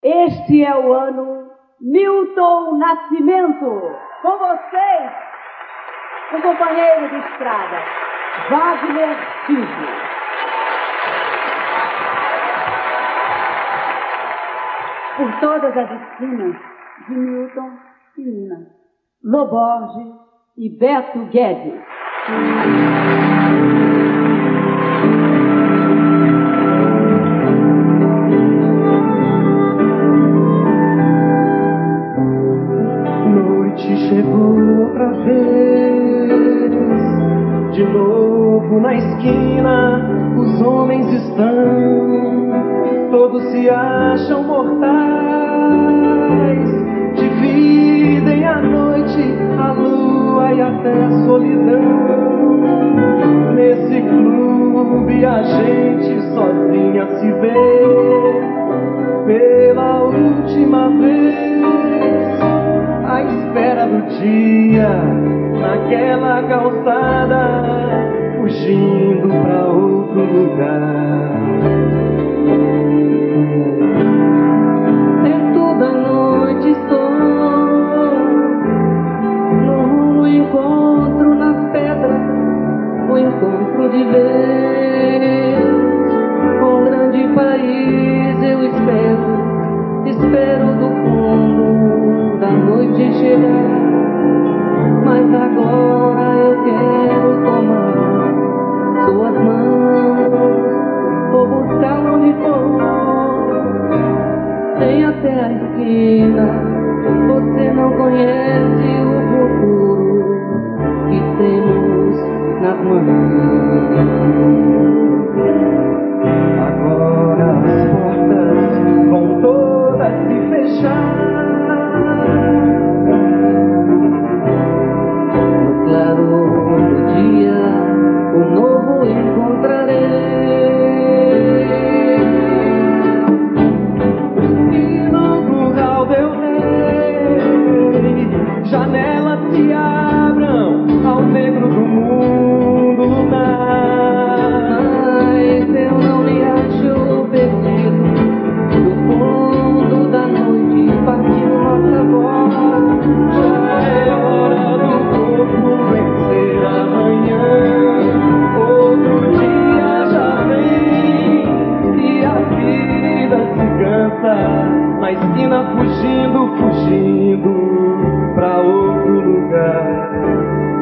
Este é o ano Milton Nascimento. Com vocês, o companheiro de estrada, Wagner Tiso. Por todas as esquinas de Milton e Nina, Loborges e Beto Guedes. Noite chegou outra vez, de novo na esquina, os homens estão, todos se acham mortais, dividem a noite, a lua e até a solidão. Nesse clube a gente sozinha se vê, pela última vez, à espera do dia, naquela calçada, fugindo pra outro lugar. É toda noite estou no encontro nas pedras, o encontro de vez com o grande país. Eu espero do fundo da noite chegar, mas agora eu quero tomar suas mãos, vou buscar onde for, tem até a esquina. Você não conhece o futuro que temos nas mãos. Agora as portas vão todas se fechar, no claro do dia o novo encontrarei, e no curral del rei janelas se abram ao negro do mundo lunar. mas eu não me acho perdido. Do fundo da noite partiu nossa voz. Já é hora do corpo vencer amanhã, outro dia já vem, e a vida se cansa na esquina, fugindo pra outro lugar.